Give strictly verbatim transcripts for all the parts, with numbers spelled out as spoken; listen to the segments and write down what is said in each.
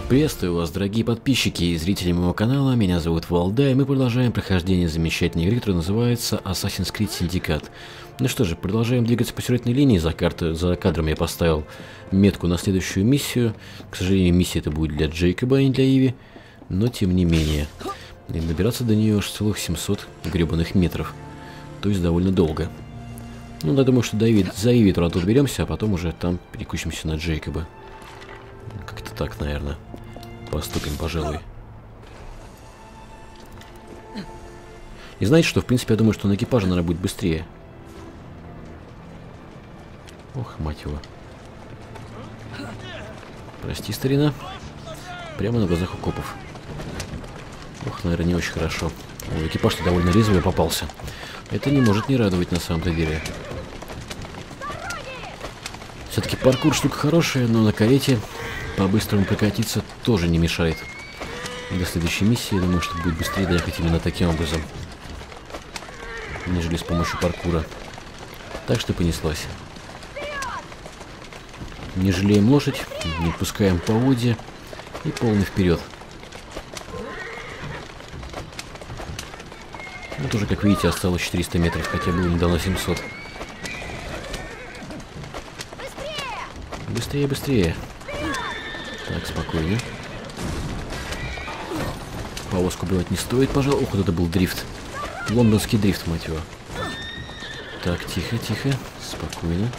Приветствую вас, дорогие подписчики и зрители моего канала, меня зовут Валда, и мы продолжаем прохождение замечательной игры, которая называется Assassin's Creed Syndicate. Ну что же, продолжаем двигаться по сюжетной линии, за, карты, за кадром я поставил метку на следующую миссию. К сожалению, миссия это будет для Джейкоба, а не для Иви, но тем не менее. И добираться до нее аж целых семьсот гребаных метров, то есть довольно долго. Ну, я думаю, что до Иви, за Иви туда тут беремся, а потом уже там переключимся на Джейкоба. Как-то так, наверное. Поступим, пожалуй. И знаете что, в принципе, я думаю, что на экипаже, наверное, будет быстрее. Ох, мать его. Прости, старина. Прямо на глазах у копов. Ох, наверное, не очень хорошо. О, экипаж-то довольно резвый попался. Это не может не радовать на самом-то деле. Все-таки паркур штука хорошая, но на карете по-быстрому прокатиться тоже не мешает. До следующей миссии, я думаю, что будет быстрее доехать именно таким образом, нежели с помощью паркура. Так что понеслась. Не жалеем лошадь, не отпускаем поводья и полный вперед. Вот уже, как видите, осталось четыреста метров, хотя было недавно семьсот. Быстрее, быстрее. Так, спокойно. Повозку убивать не стоит, пожалуй. Ух, вот это был дрифт. Лондонский дрифт, мать его. Так, тихо, тихо. Спокойно.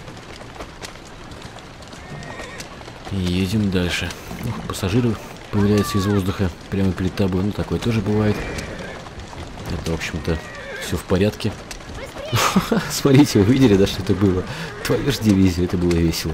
Едем дальше. Ух, пассажиры появляются из воздуха прямо перед тобой. Ну, такое тоже бывает. Это, в общем-то, все в порядке. Смотрите, вы видели, да, что это было? Твою ж дивизию, это было весело.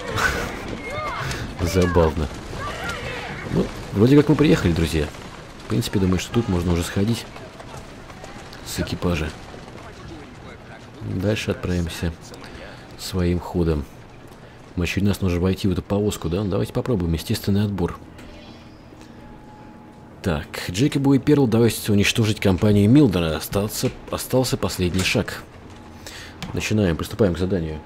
Забавно. Ну, вроде как мы приехали, друзья. В принципе, думаю, что тут можно уже сходить с экипажа. Дальше отправимся своим ходом. Мы очередной раз нужно войти в эту повозку, да? Давайте попробуем. Естественный отбор. Так, Джейкобу и Перл давайте уничтожить компанию Милдена. Остался, остался последний шаг. Начинаем, приступаем к заданию.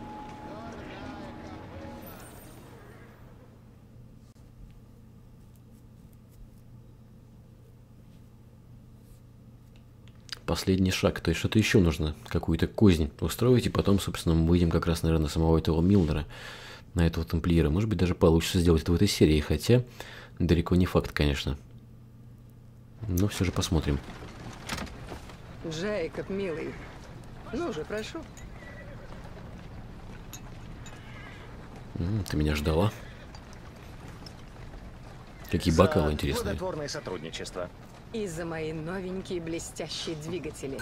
Последний шаг, то есть что-то еще нужно, какую-то кознь устроить, и потом, собственно, мы выйдем как раз, наверное, на самого этого Милдена, на этого тамплиера. Может быть, даже получится сделать это в этой серии, хотя далеко не факт, конечно. Но все же посмотрим. Джейкоб, милый, ну же, прошу. М-м, ты меня ждала? Какие бокалы интересные. Плодотворное сотрудничество. И за мои новенькие блестящие двигатели.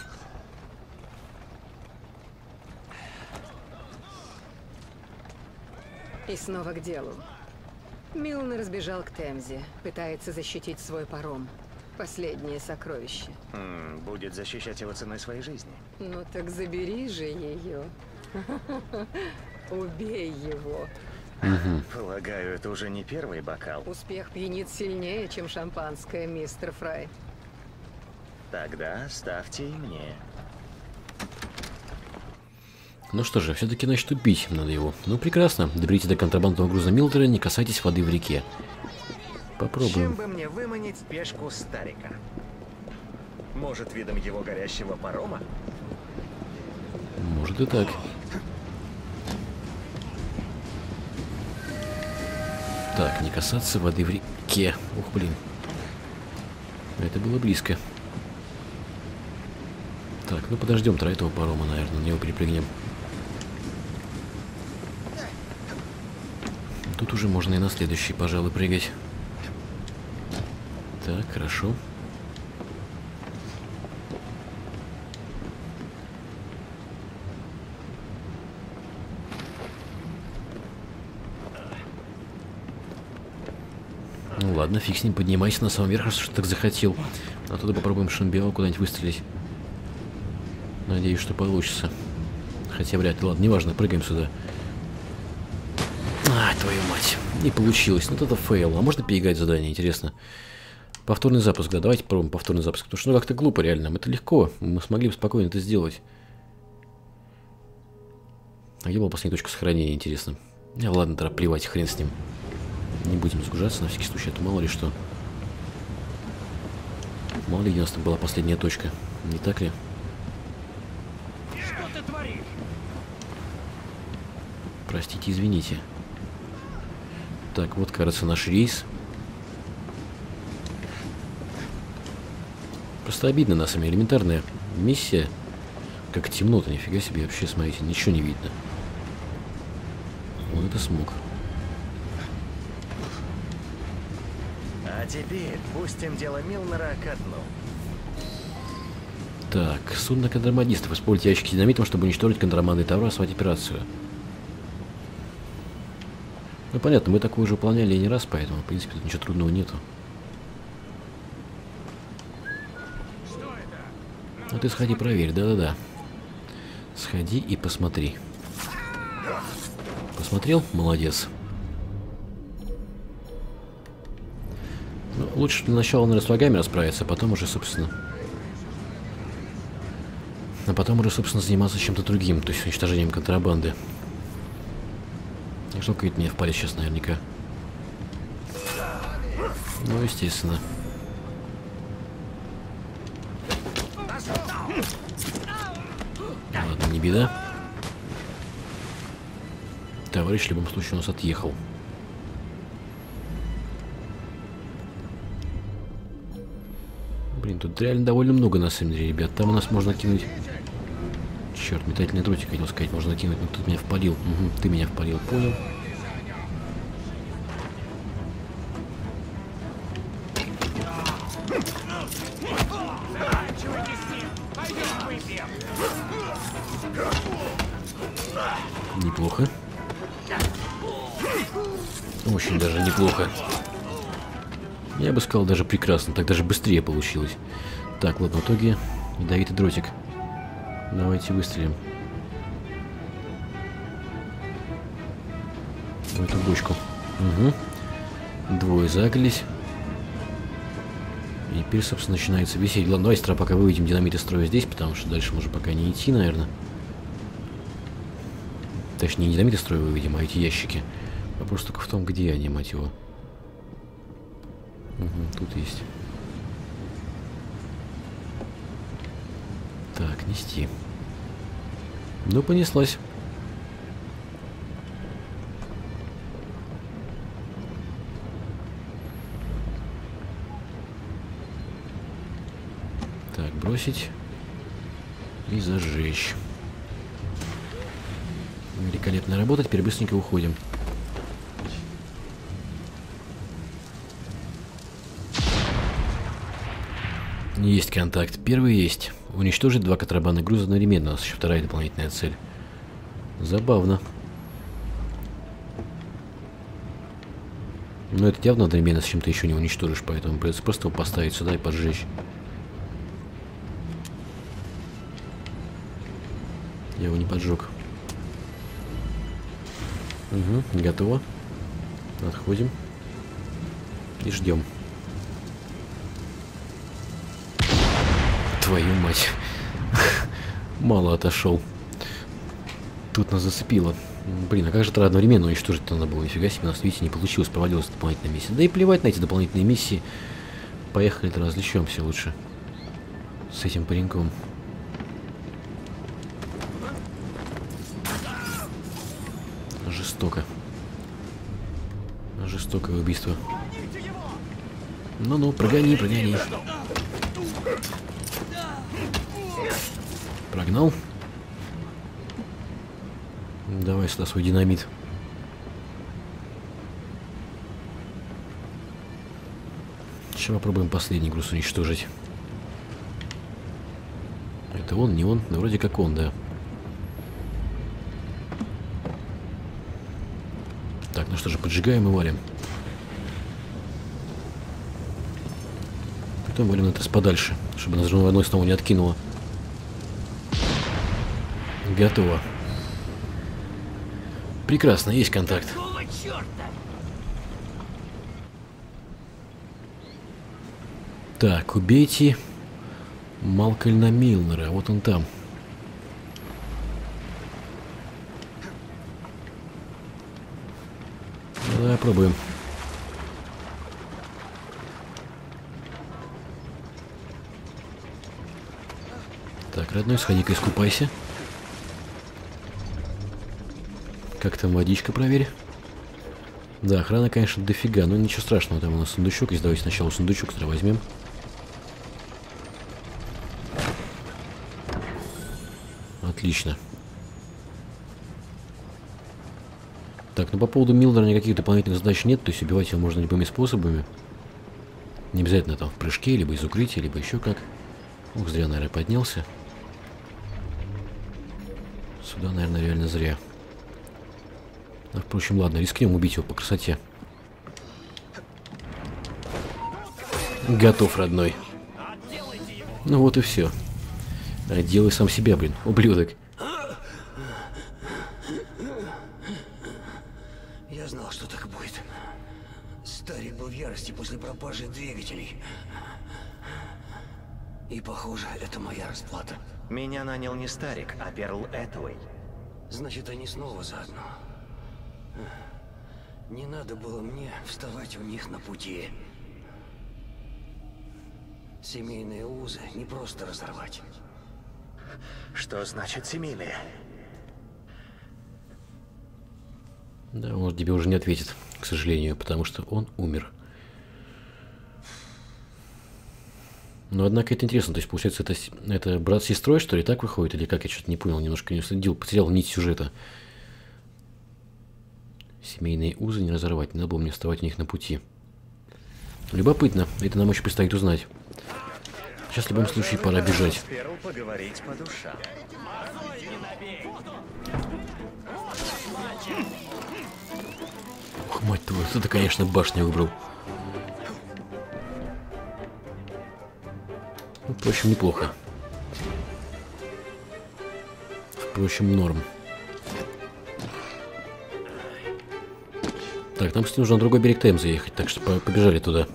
И снова к делу. Милн разбежал к Темзе, пытается защитить свой паром. Последнее сокровище. М-м, будет защищать его ценой своей жизни. Ну так забери же ее. Убей его. Угу. Полагаю, это уже не первый бокал. Успех пьянит сильнее, чем шампанское, мистер Фрай. Тогда ставьте и мне. Ну что же, все-таки, значит, убить надо его. Ну, прекрасно. Доберите до контрабандного груза Милдена, не касайтесь воды в реке. Попробуем. Чем бы мне выманить спешку старика? Может, видом его горящего парома? Может и так. Так, не касаться воды в реке. Ух, блин. Это было близко. Так, ну подождем тра этого парома, наверное, на него перепрыгнем. Тут уже можно и на следующий, пожалуй, прыгать. Так, хорошо. Ну ладно, фиг с ним, поднимайся на самом верх, раз что так захотел. Оттуда попробуем Шамбиал куда-нибудь выстрелить. Надеюсь, что получится. Хотя вряд ли. Ладно, неважно, прыгаем сюда. Ай, твою мать. Не получилось. Ну, это фейл. А можно переиграть задание, интересно? Повторный запуск, да, давайте попробуем повторный запуск. Потому что ну как-то глупо, реально. Это легко. Мы смогли бы спокойно это сделать. А где была последняя точка сохранения, интересно? А, ладно, тогда плевать, хрен с ним. Не будем сгружаться на всякий случай, а то мало ли что. Мало ли, у нас там была последняя точка. Не так ли? Что ты творишь? Простите, извините. Так, вот, кажется, наш рейс. Просто обидно, на самом деле, элементарная миссия. Как темно-то, нифига себе, вообще, смотрите, ничего не видно. Вот это смог. А теперь пустим дело Милнера ко дну. Так, судно контрабандистов. Используйте ящики с динамитом, чтобы уничтожить контрабандный товар и свать операцию. Ну, понятно, мы такое уже выполняли и не раз, поэтому, в принципе, тут ничего трудного нету. Ну ты сходи проверь, да-да-да. Сходи и посмотри. Посмотрел? Молодец. Ну, лучше для начала, наверное, с врагами расправиться, а потом уже, собственно... А потом уже, собственно, заниматься чем-то другим, то есть уничтожением контрабанды. Жалко, ведь меня впали сейчас наверняка. Ну, естественно. Ладно, не беда. Товарищ в любом случае у нас отъехал. Блин, тут реально довольно много на самом деле, ребят. Там у нас можно кинуть... Черт, метательный дротик, хотел сказать, можно кинуть, но тут меня впалил. Угу, ты меня впалил, понял. Неплохо. Очень даже неплохо. Я бы сказал, даже прекрасно. Так даже быстрее получилось. Так, ладно, в итоге ядовитый дротик. Давайте выстрелим. В эту бочку. Угу. Двое загорелись. И теперь, собственно, начинается висеть. Ладно, давайте сразу пока выведем динамит из строя здесь, потому что дальше можно пока не идти, наверное. Точнее, не динамит из строя выведем, а эти ящики. Вопрос только в том, где они, мать его. Угу, тут есть. Так, нести. Ну, понеслась. Так, бросить и зажечь. Великолепная работа, теперь быстренько уходим. Есть контакт. Первый есть. Уничтожить два контрабандных груза одновременно. У нас еще вторая дополнительная цель. Забавно. Но это явно одновременно с чем-то еще не уничтожишь, поэтому придется просто его поставить сюда и поджечь. Я его не поджег. Угу, готово. Отходим. И ждем. Твою мать. Мало отошел. Тут нас зацепило. Блин, а как же тогда одновременно уничтожить надо было? Нифига себе, у нас, видите, не получилось. Провалилась дополнительная миссия. Да и плевать на эти дополнительные миссии. Поехали, развлечемся лучше. С этим пареньком. Жестоко. Жестокое убийство. Ну-ну, прогони, прогони. Прогнал. Давай сюда свой динамит. Сейчас попробуем последний груз уничтожить. Это он, не он? Ну, вроде как он, да. Так, ну что же, поджигаем и валим. Потом валим это подальше, чтобы нас взрывной волной снова не откинуло. Готово. Прекрасно, есть контакт. Так, убейте Малкольна Милнера. Вот он там. Ну, давай пробуем. родной, сходи-ка искупайся. Как там водичка, проверь. Да, охрана, конечно, дофига, но ничего страшного. Там у нас сундучок есть. Давайте сначала сундучок тогда возьмем. Отлично. Так, ну по поводу Милнера никаких дополнительных задач нет, то есть убивать его можно любыми способами. Не обязательно там в прыжке, либо из укрытия, либо еще как. Ух, зря, наверное, поднялся. Сюда, наверное, реально зря. А, впрочем, ладно, рискнем убить его по красоте. Готов, родной. Ну вот и все. А делай сам себя, блин, ублюдок. Я знал, что так будет. Старик был в ярости после пропажи двигателей. И, похоже, это моя расплата. Меня нанял не Старик, а Перл Этуэй. Значит, они снова заодно. Не надо было мне вставать у них на пути. Семейные узы не просто разорвать. Что значит семейные? Да, он тебе уже не ответит, к сожалению, потому что он умер. Но, однако, это интересно. То есть, получается, это, это брат с сестрой, что ли, так выходит? Или как? Я что-то не понял, немножко не следил, потерял нить сюжета. Семейные узы не разорвать, не надо было мне вставать у них на пути. Любопытно, это нам еще предстоит узнать. Сейчас в любом случае пора бежать. Перл поговорить по душам. Ух, мать твою, это, конечно, башню выбрал. Ну, впрочем, неплохо. Впрочем, норм. Так, нам, кстати, нужно на другой берег Темзы ехать, так что побежали туда.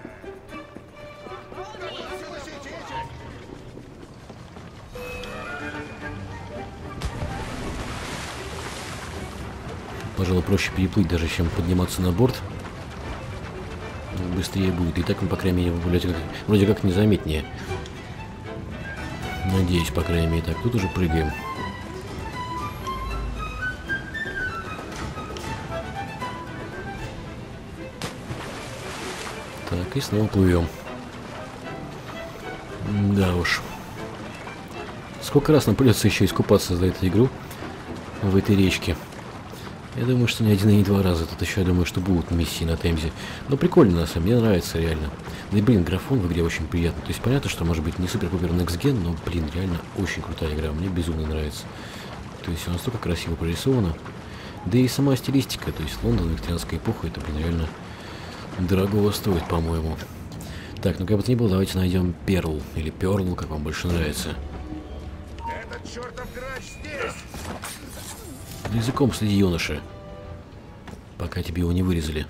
Пожалуй, проще переплыть, даже чем подниматься на борт. Быстрее будет. И так, по крайней мере, вроде как, вроде как незаметнее. Надеюсь, по крайней мере. Так, тут уже прыгаем. Так, и снова плывем. Да уж. Сколько раз нам придется еще искупаться за эту игру в этой речке. Я думаю, что не один и не два раза. Тут еще, я думаю, что будут миссии на Темзе. Но прикольно, на самом деле, мне нравится реально. Да и, блин, графон в игре очень приятный. То есть понятно, что может быть не супер-пупер Next Gen, но, блин, реально очень крутая игра. Мне безумно нравится. То есть все настолько красиво прорисовано. Да и сама стилистика, то есть Лондон, викторианская эпоха, это, блин, реально дорогого стоит, по-моему. Так, ну как бы то ни было, давайте найдем Перл. Или Перл, как вам больше нравится. Этот чертов грач здесь! Языком следи, юноша. Пока тебе его не вырезали.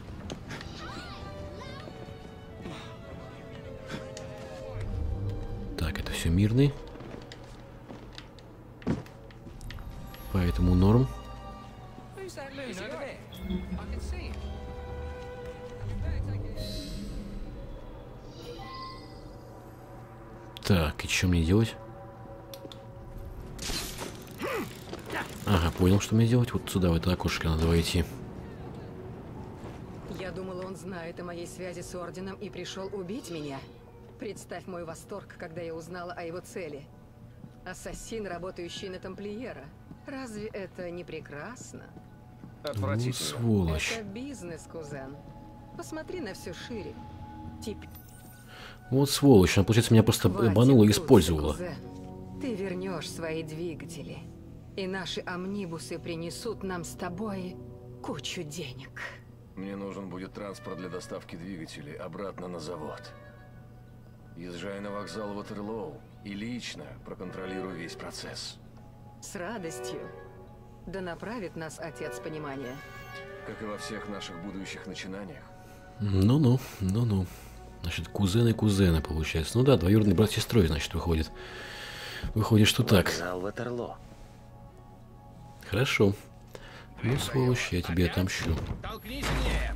Так, это все мирный. Поэтому норм. Так, и что мне делать? Ага, понял, что мне делать. Вот сюда, в это окошко надо войти. Я думала, он знает о моей связи с Орденом и пришел убить меня. Представь мой восторг, когда я узнала о его цели. Ассасин, работающий на тамплиера. Разве это не прекрасно? Ну, сволочь. Это бизнес, кузен. Посмотри на все шире. Теперь... Вот сволочь, она, получается, меня просто обманула и использовала. Кузен. Ты вернешь свои двигатели. И наши амнибусы принесут нам с тобой кучу денег. Мне нужен будет транспорт для доставки двигателей обратно на завод. Езжай на вокзал Ватерлоу и лично проконтролируй весь процесс. С радостью. Да направит нас Отец Понимания. Как и во всех наших будущих начинаниях. Ну-ну, ну-ну. Значит, кузены кузены, получается. Ну да, двоюродный брат с сестрой, значит, выходит. Выходит, что так. Вокзал Ватерлоо. Хорошо. Ну, сволочь, я тебе отомщу. Толкнись мне!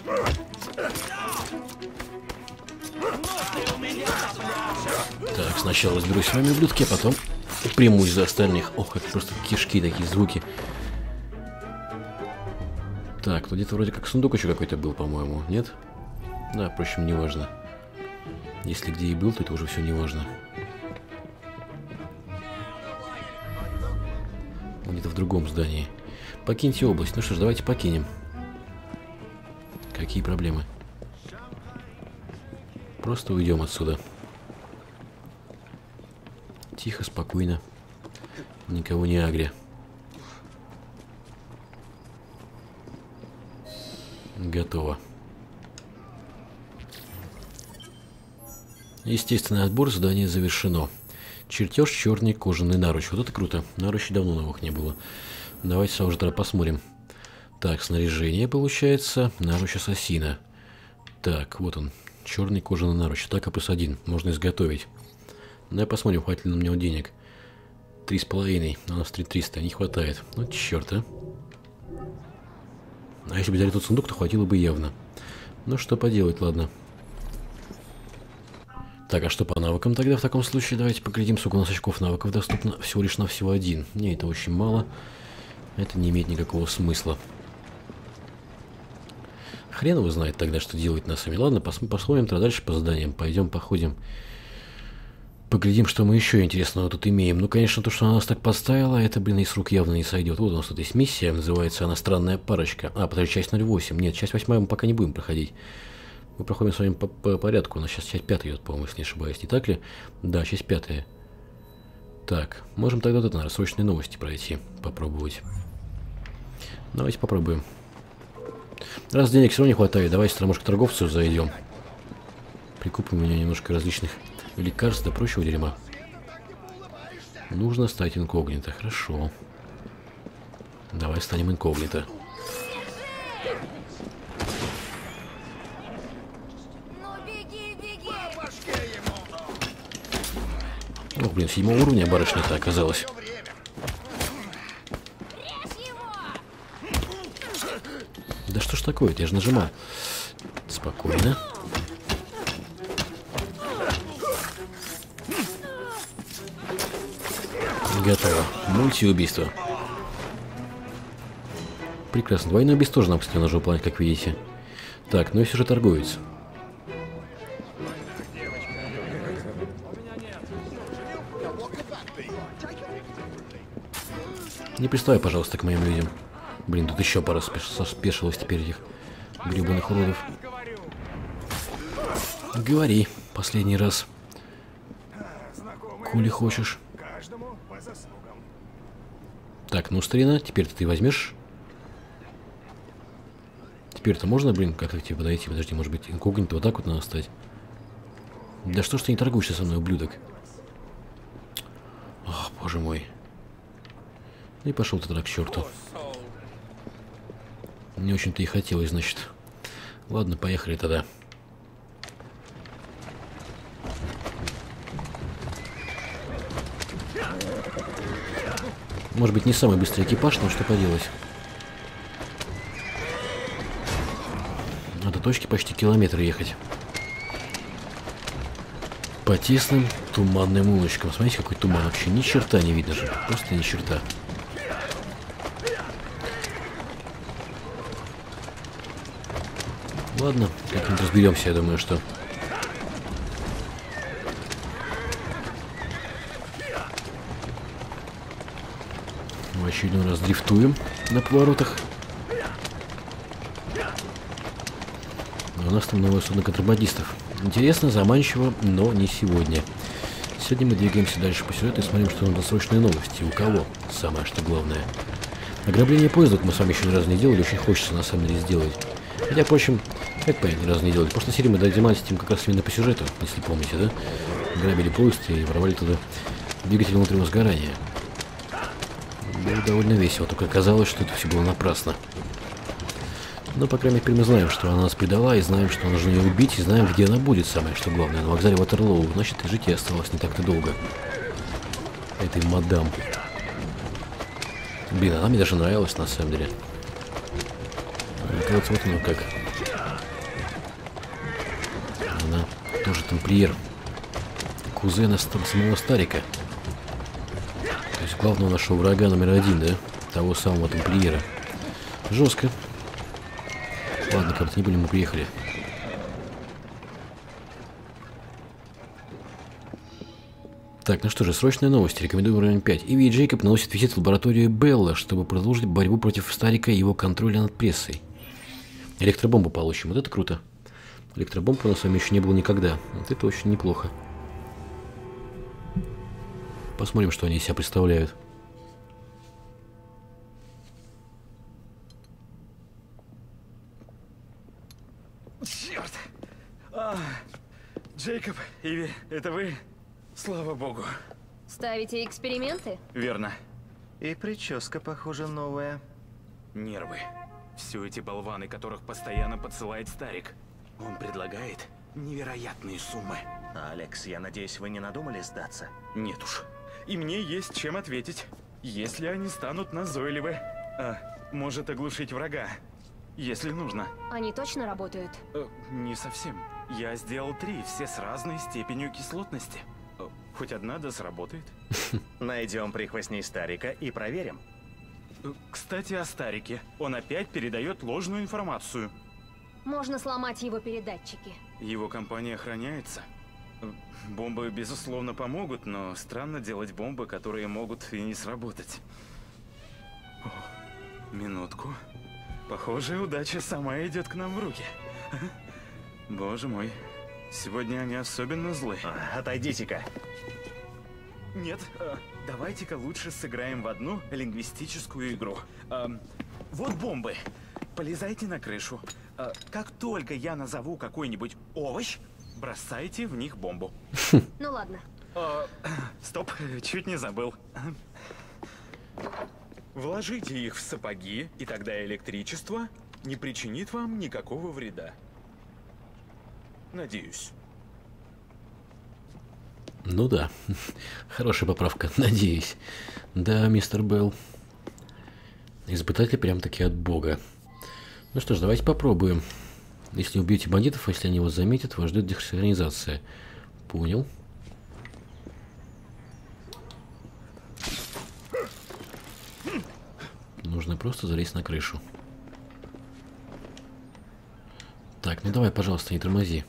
Так, сначала разберусь с вами, ублюдки, а потом примусь за остальных. Ох, как просто кишки, такие звуки. Так, тут где-то вроде как сундук еще какой-то был, по-моему, нет? Да, впрочем, не важно. Если где и был, то это уже все не важно. Где-то в другом здании. Покиньте область. Ну что ж, давайте покинем. Какие проблемы? Просто уйдем отсюда. Тихо, спокойно. Никого не агря. Готово. Естественный отбор задания завершено. Чертеж черный кожаный наруч. Вот это круто. Наручей давно новых не было. Давайте сразу же тогда посмотрим. Так, снаряжение получается. Наруч ассасина. Так, вот он. Черный кожаный наруч. Атака плюс один. Можно изготовить. Давай посмотрим, хватит ли на него денег. Три с половиной. У нас три триста. Не хватает. Ну, черт, а. А если бы взяли тот сундук, то хватило бы явно. Ну, что поделать, ладно. Так, а что по навыкам тогда в таком случае? Давайте поглядим, сколько у нас очков навыков доступно. Всего лишь навсего один. Не, это очень мало. Это не имеет никакого смысла. Хрен его знает тогда, что делать на самом деле. Ладно, пос посмотрим тогда дальше по заданиям. Пойдем, походим. Поглядим, что мы еще интересного тут имеем. Ну, конечно, то, что она нас так подставила, это, блин, из рук явно не сойдет. Вот у нас тут есть миссия, называется она «Странная парочка». А, подожди, часть ноль восемь. Нет, часть восьмая мы пока не будем проходить. Мы проходим с вами по, по порядку. У нас сейчас часть пятая идет, по-моему, если не ошибаюсь. Не так ли? Да, часть пятая. Так, можем тогда вот это, наверное, срочные новости пройти. Попробовать. Давайте попробуем. Раз денег все равно не хватает, давайте сюда, может, к торговцу зайдем. Прикупим у меня немножко различных лекарств да прочего дерьма. Нужно стать инкогнито. Хорошо. Давай станем инкогнито. Ох, блин, седьмого уровня барышня-то оказалась. Да что ж такое-то? Я же нажимал. Спокойно. Готово. Мультиубийство. Прекрасно. Двойное убийство тоже нам, кстати, нужно выполнять, как видите. Так, ну и все же торговец. Не приставай, пожалуйста, к моим людям. Блин, тут еще пара спешилась теперь этих гребаных уродов. Говори, последний раз. Коли хочешь. Так, ну, старина, теперь-то ты возьмешь. Теперь-то можно, блин, как-то к тебе подойти? Подожди, может быть, инкогнито вот так вот надо стать? Да что ж ты не торгуешься со мной, ублюдок? Ох, боже мой. И пошел ты тогда к черту. Не очень-то и хотелось, значит. Ладно, поехали тогда. Может быть, не самый быстрый экипаж, но что поделать. До точки почти километр ехать. По тесным туманным улочкам. Смотрите, какой туман. Вообще ни черта не видно же. Просто ни черта. Ладно, как-нибудь разберемся, я думаю, что... В очередной раз дрифтуем на поворотах. А у нас там новое судно контрабандистов. Интересно, заманчиво, но не сегодня. Сегодня мы двигаемся дальше по сюжету и смотрим, что на срочные новости. У кого? Самое что главное. Ограбление поезда мы с вами еще ни разу не делали, очень хочется на самом деле сделать. Хотя, впрочем, как понятно, ни разу не делали. В прошлой серии мы занимались этим как раз именно по сюжету, если помните, да? Грабили поезд и воровали туда двигатель внутреннего сгорания. Было довольно весело, только оказалось, что это все было напрасно. Но, по крайней мере, мы знаем, что она нас предала, и знаем, что нужно ее убить, и знаем, где она будет, самое что главное, на вокзале Ватерлоу. Значит, и жить ей осталось не так-то долго. Этой мадам. Блин, она мне даже нравилась, на самом деле. Оказывается, вот оно как. она тоже тамплиер. Кузена самого Старика. То есть главного нашего врага номер один, да? Того самого тамплиера. Жестко. Ладно, как-то не были, мы приехали. Так, ну что же, срочная новость. Рекомендую район пять. Иви и Джейкоб наносят визит в лабораторию Белла, чтобы продолжить борьбу против Старика и его контроля над прессой. Электробомбу получим. Вот это круто. Электробомб у нас с вами еще не было никогда. Вот это очень неплохо. Посмотрим, что они из себя представляют. Черт! А, Джейкоб, Иви, это вы? Слава богу. Ставите эксперименты? Верно. И прическа, похоже, новая. Нервы. Все эти болваны, которых постоянно подсылает Старик. Он предлагает невероятные суммы. Алекс, я надеюсь, вы не надумали сдаться? Нет уж. И мне есть чем ответить. Если они станут назойливы. А, может оглушить врага. Если нужно. Они точно работают? Э, не совсем. Я сделал три, все с разной степенью кислотности. Э, хоть одна да сработает. Найдем прихвостней Старика и проверим. Э, кстати, о Старике. Он опять передает ложную информацию. Можно сломать его передатчики. Его компания охраняется. Э, Бомбы, безусловно, помогут, но странно делать бомбы, которые могут и не сработать. О, минутку. Похоже, удача сама идет к нам в руки. Боже мой, сегодня они особенно злы. А, отойдите-ка. Нет, э, давайте-ка лучше сыграем в одну лингвистическую игру. Э, вот бомбы. Полезайте на крышу. Э, как только я назову какой-нибудь овощ, бросайте в них бомбу. Ну ладно. Э, стоп, чуть не забыл. Вложите их в сапоги, и тогда электричество не причинит вам никакого вреда. Надеюсь. Ну да, хорошая поправка, надеюсь. Да, мистер Белл. Испытатель прям-таки от бога. Ну что ж, давайте попробуем. Если убьете бандитов, если они вас заметят, вас ждет десинхронизация. Понял. Нужно просто залезть на крышу. Так, ну давай, пожалуйста, не тормози.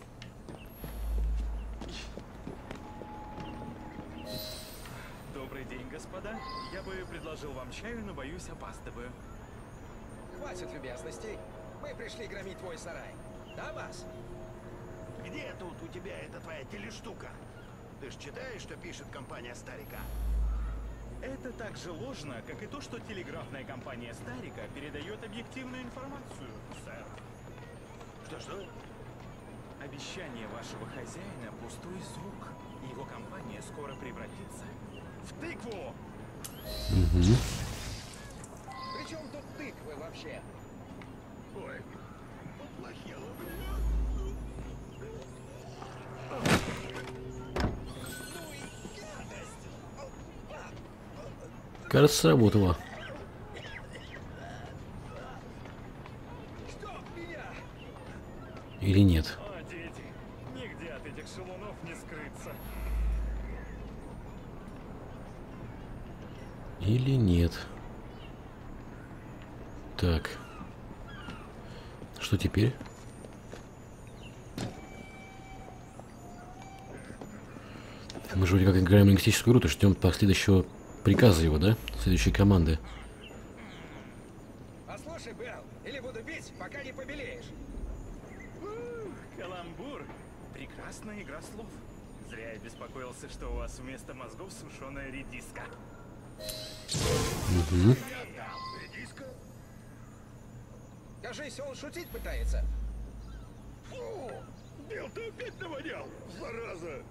Добрый день, господа. Я бы предложил вам чаю, но боюсь, опаздываю. Хватит любезностей. Мы пришли громить твой сарай. Да, Бас? Где тут у тебя эта твоя телештука? Ты ж читаешь, что пишет компания Старика? Это так же ложно, как и то, что телеграфная компания Старика передает объективную информацию, сэр. Что-что? Обещание вашего хозяина – пустой звук. Его компания скоро превратится в тыкву. Угу. При чем тут тыквы вообще? Ой, поплохело. Кажется, сработало. Или нет? О, дети, нигде от этих шалунов не скрыться. Или нет? Так. Что теперь? Мы же вроде как играем в лингвистическую игру, то ждем последующего приказа его, да? Следующей команды. Послушай, Белл, или буду бить, пока не побелеешь. Ух, каламбур. Прекрасная игра слов. Зря я беспокоился, что у вас вместо мозгов сушеная редиска. Угу. Редиска? Кажись, он шутить пытается. Фу! Белл, ты опять навонял, зараза!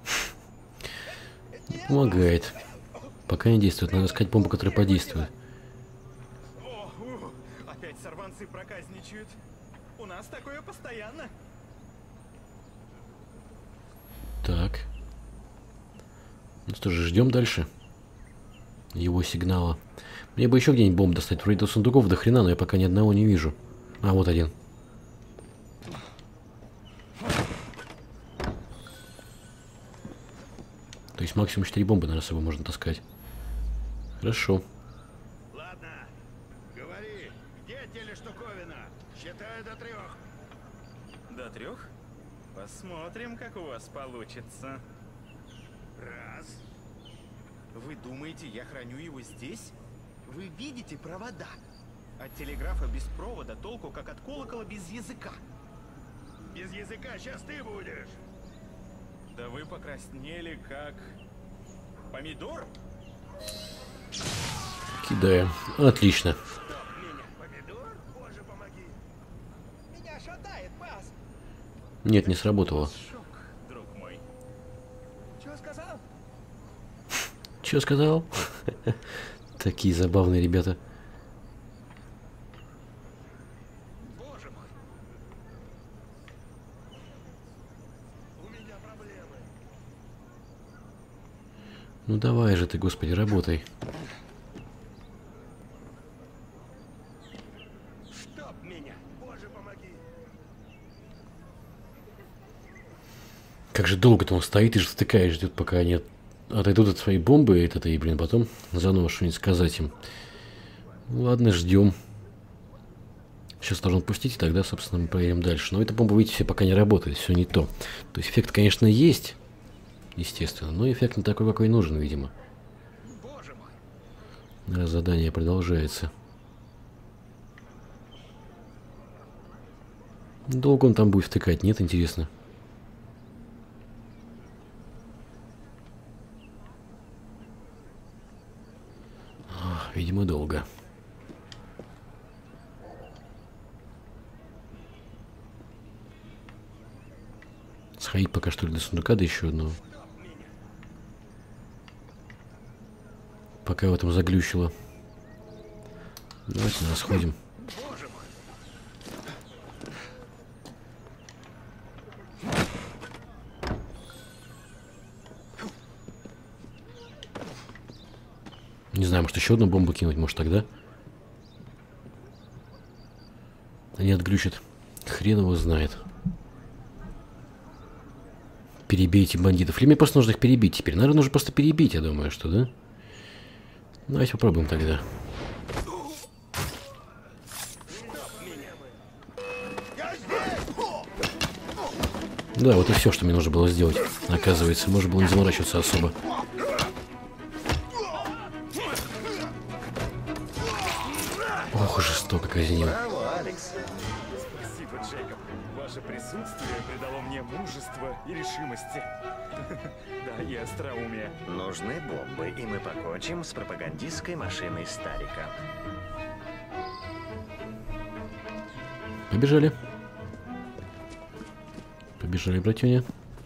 Помогает. Пока не действует, надо искать бомбу, которая подействует. О, у, опять сорванцы проказничают. У нас такое постоянно. Так. Ну что же, ждем дальше его сигнала. Мне бы еще где-нибудь бомбу достать. Вроде до сундуков до хрена, но я пока ни одного не вижу. А, вот один. То есть максимум четыре бомбы, наверное, с собой можно таскать. Хорошо. Ладно, говори, где телештуковина? Считаю до трех. До трех? Посмотрим, как у вас получится. Раз. Вы думаете, я храню его здесь? Вы видите провода? От телеграфа без провода толку, как от колокола без языка. Без языка сейчас ты будешь. Да вы покраснели, как... помидор? Кидаем. Отлично. Меня помидор? Боже, помоги. Меня шатает, пас! Нет, не сработало. Шок, друг мой. Чего сказал? Че сказал? Такие забавные ребята. Боже мой. У меня проблемы. Ну давай же ты, господи, работай. Чтоб меня. Боже, помоги. Как же долго-то он стоит и втыкаешь, ждет, пока они от- отойдут от своей бомбы, и это, и, блин, потом заново что-нибудь сказать им. Ну, ладно, ждем. Сейчас должен пустить, и тогда, собственно, мы проверим дальше. Но эта бомба, видите, все пока не работает, все не то. То есть эффект, конечно, есть, естественно, но эффект не такой, какой нужен, видимо. Боже мой. Раз задание продолжается. Долго он там будет втыкать, нет, интересно. А, видимо, долго. Сходить пока что ли до сундука, да еще одного. Пока в этом заглючило. Давайте нас сходим. Не знаю, может еще одну бомбу кинуть, может тогда. Они отглючат. Хрен его знает. Перебейте бандитов. Или мне просто нужно их перебить теперь? Наверное, нужно просто перебить, я думаю, что, да? Давайте попробуем тогда. Да, вот и все, что мне нужно было сделать. Оказывается, можно было не заморачиваться особо. Ох, жестоко казнил. Браво, Алекс. Спасибо, Джейкоб. Ваше присутствие придало мне мужества и решимости. Да, и остроумие. Нужны бомбы, и мы покончим с пропагандистской машиной Старика. Побежали. Побежали, братюня.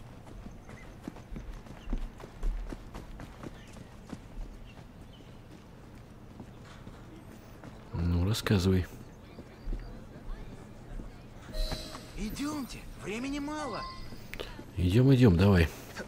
Ну, рассказывай. Идемте, времени мало. Идем, идем, давай.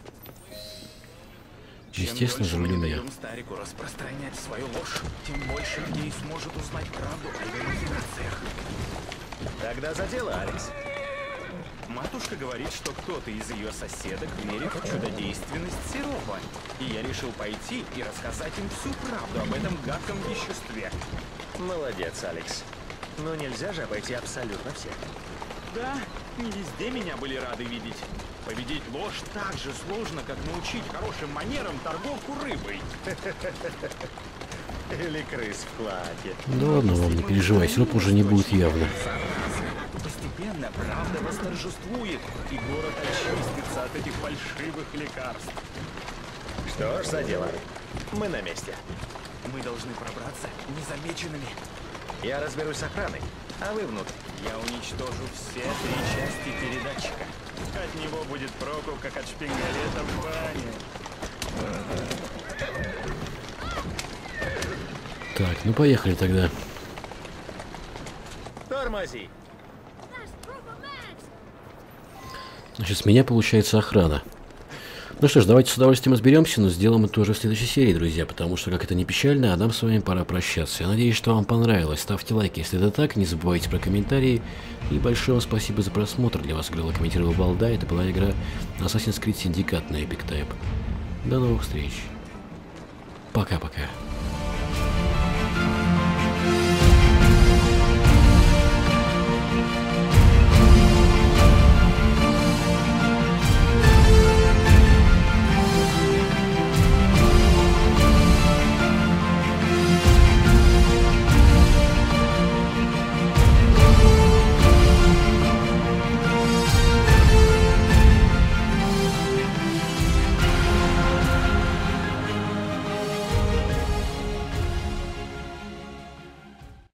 Чем Естественно, дольше замани мы меня. даем Старику распространять свою ложь, тем больше людей сможет узнать правду о его махинациях. Тогда за дело, Алекс. Матушка говорит, что кто-то из ее соседок верит в чудодейственность сиропа. И я решил пойти и рассказать им всю правду об этом гадком веществе. Молодец, Алекс. Но нельзя же обойти абсолютно всех. Да, не везде меня были рады видеть. Победить ложь так же сложно, как научить хорошим манерам торговку рыбой. Или крыс в клаке. Да ладно вам, не переживай, сироп уже не будет явно. Постепенно правда восторжествует, и город очистится от этих фальшивых лекарств. Что ж, за дело. Мы на месте. Мы должны пробраться незамеченными. Я разберусь с охраной, а вы внутрь. Я уничтожу все три части передатчика. От него будет проку, как от шпингалета в бане. Так, ну поехали тогда. Тормози. Значит, с меня получается охрана. Ну что ж, давайте с удовольствием разберемся, но сделаем это уже в следующей серии, друзья, потому что, как это не печально, а нам с вами пора прощаться. Я надеюсь, что вам понравилось. Ставьте лайки, если это так, не забывайте про комментарии. И большое вам спасибо за просмотр. Для вас играла, комментировал Балда. Это была игра Assassin's Creed Syndicate на Epic Type. До новых встреч. Пока-пока.